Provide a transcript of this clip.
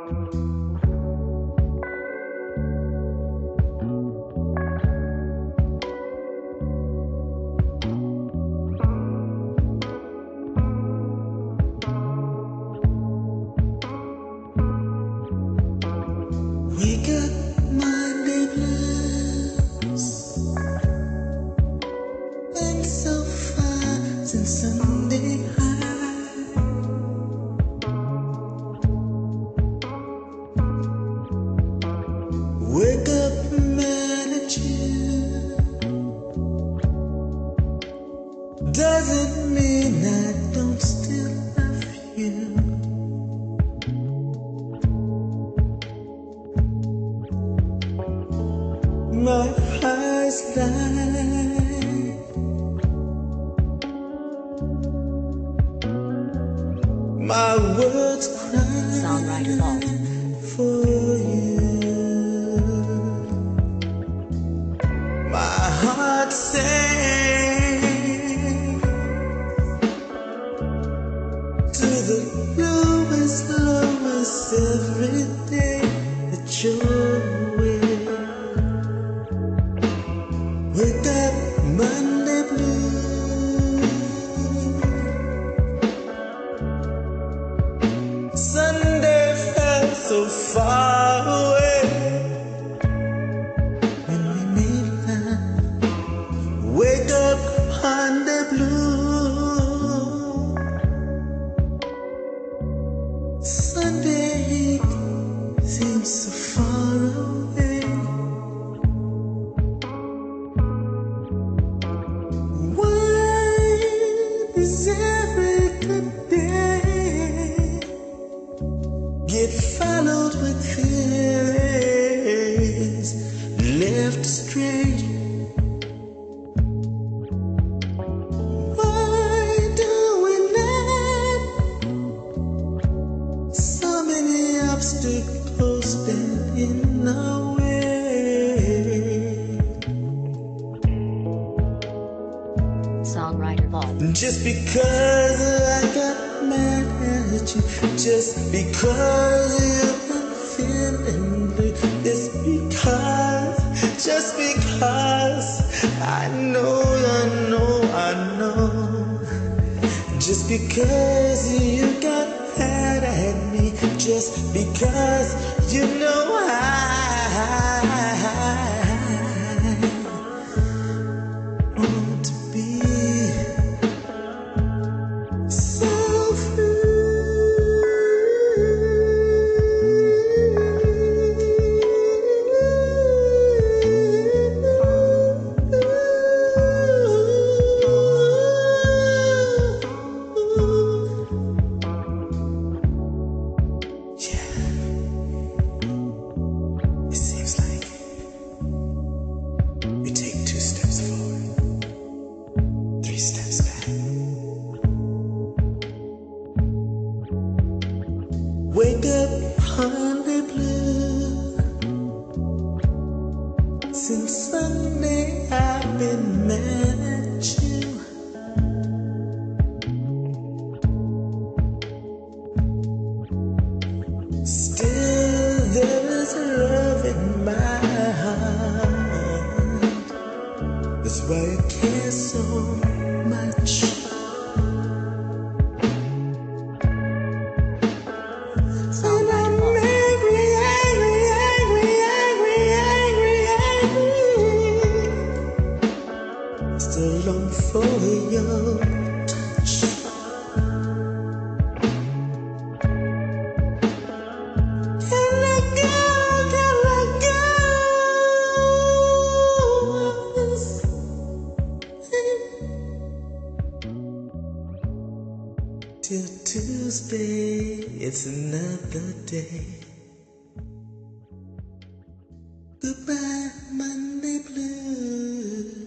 Wake up, Monday blues. Been so far since Sunday high. Wake up, mad at you. Doesn't mean I don't still love you. My eyes lie, my words cry Songwriter Vault. for you. My heart sings to the lowest every day that you're away. Wake up, Monday blue. Sunday felt so far away when we made love. Wake up, Monday blue. Sunday seems so far away. Is every good day get followed with feelings left astray? Why do we let so many obstacles stand in our way? Songwriter Vault. Just because I got mad at you, just because you've been feeling blue, just because I know, just because you got mad at me, just because you know I want to be so It seems like we take 2 steps forward, 3 steps back. Wake up, Monday blue. Since Sunday I've been mad at you. Still there is love in my heart. That's why I care so much. Songwriter Vault. Still long for your touch. Can't let go of this thing till Tuesday. It's another day. Goodbye, Monday blue.